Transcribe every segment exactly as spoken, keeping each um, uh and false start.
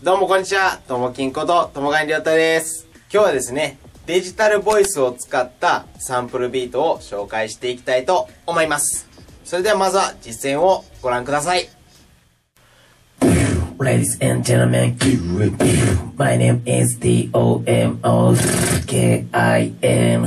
どうもこんにちは。ともきんことともがんりょうたです。今日はですね、デジタルボイスを使ったサンプルビートを紹介していきたいと思います。それではまずは実践をご覧ください。 Ladies and gentlemen, my name is D O M O K I N.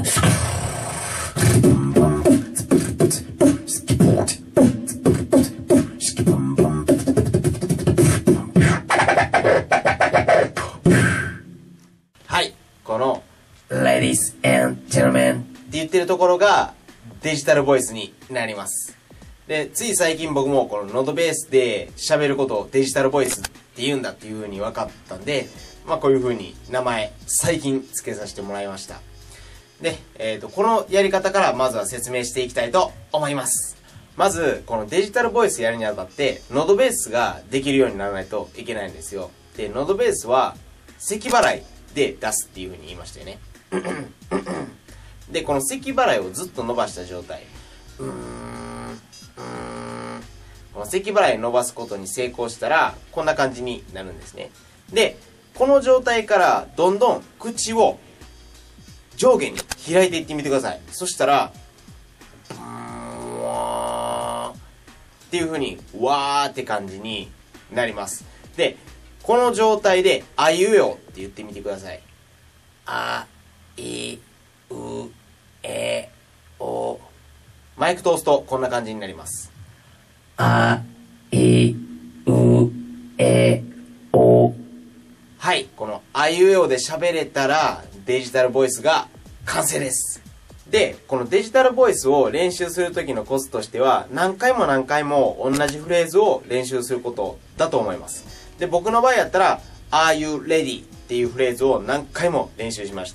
はい、この Ladies and gentlemen って言ってるところがデジタルボイスになります。で、つい最近僕もこのノードベースで喋ることをデジタルボイスって言うんだっていう風に分かったんで、まあこういう風に名前最近付けさせてもらいました。で、えっと、このやり方からまずは説明していきたいと思います。まず、このデジタルボイスやるにあたって、ノードベースができるようにならないといけないんですよ。で、ノードベースは咳払いで出すっていう風に言いましたよね。で、この咳払いをずっと伸ばした状態。うーん、うーん。この咳払い伸ばすことに成功したら、こんな感じになるんですね。で、この状態からどんどん口を上下に開いていってみてください。そしたら、うーん、わーっていう風に、わーって感じになります。で、この状態で、あいうえおって言ってみてください。あ、い、う、え、お。マイク通すとこんな感じになります。 あ、い、う、え、お。 はい。このあいうえおで喋れたらデジタルボイスが完成です。で、このデジタルボイスを練習するときのコツとしては何回も何回も同じフレーズを練習することだと思います。で、僕の場合やったら Are you ready? っていうフレーズを何回も練習しました。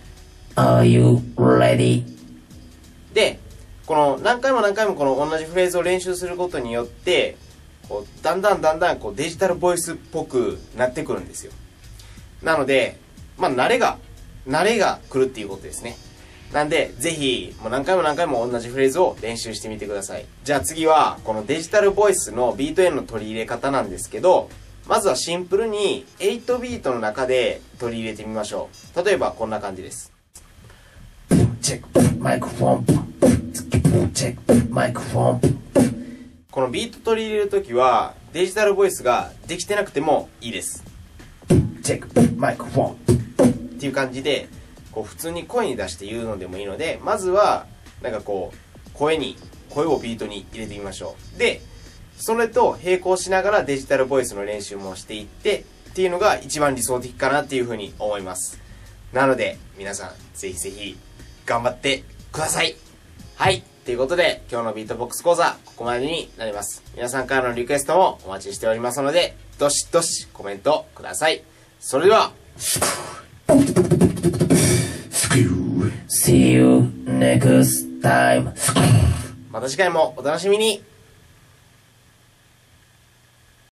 Are you ready? で、この何回も何回もこの同じフレーズを練習することによってこうだんだんだんだんこうデジタルボイスっぽくなってくるんですよ。なので、まあ慣れが慣れが来るっていうことですね。なんでぜひもう何回も何回も同じフレーズを練習してみてください。じゃあ次はこのデジタルボイスのビートへの取り入れ方なんですけど、まずはシンプルにはちビートの中で取り入れてみましょう。例えばこんな感じです。 チェックマイクフォン。チェックマイクフォン。 このビート取り入れるときはデジタルボイスができてなくてもいいです。 チェックマイクフォン。 っていう感じでこう普通に声に出して言うのでもいいので、まずはなんかこう声に声をビートに入れてみましょう。で、それと並行しながらデジタルボイスの練習もしていってっていうのが一番理想的かなっていうふうに思います。なので皆さんぜひぜひ頑張ってください。はい。ということで、今日のビートボックス講座、ここまでになります。皆さんからのリクエストもお待ちしておりますので、どしどしコメントください。それでは、 See you next time. また次回もお楽しみに。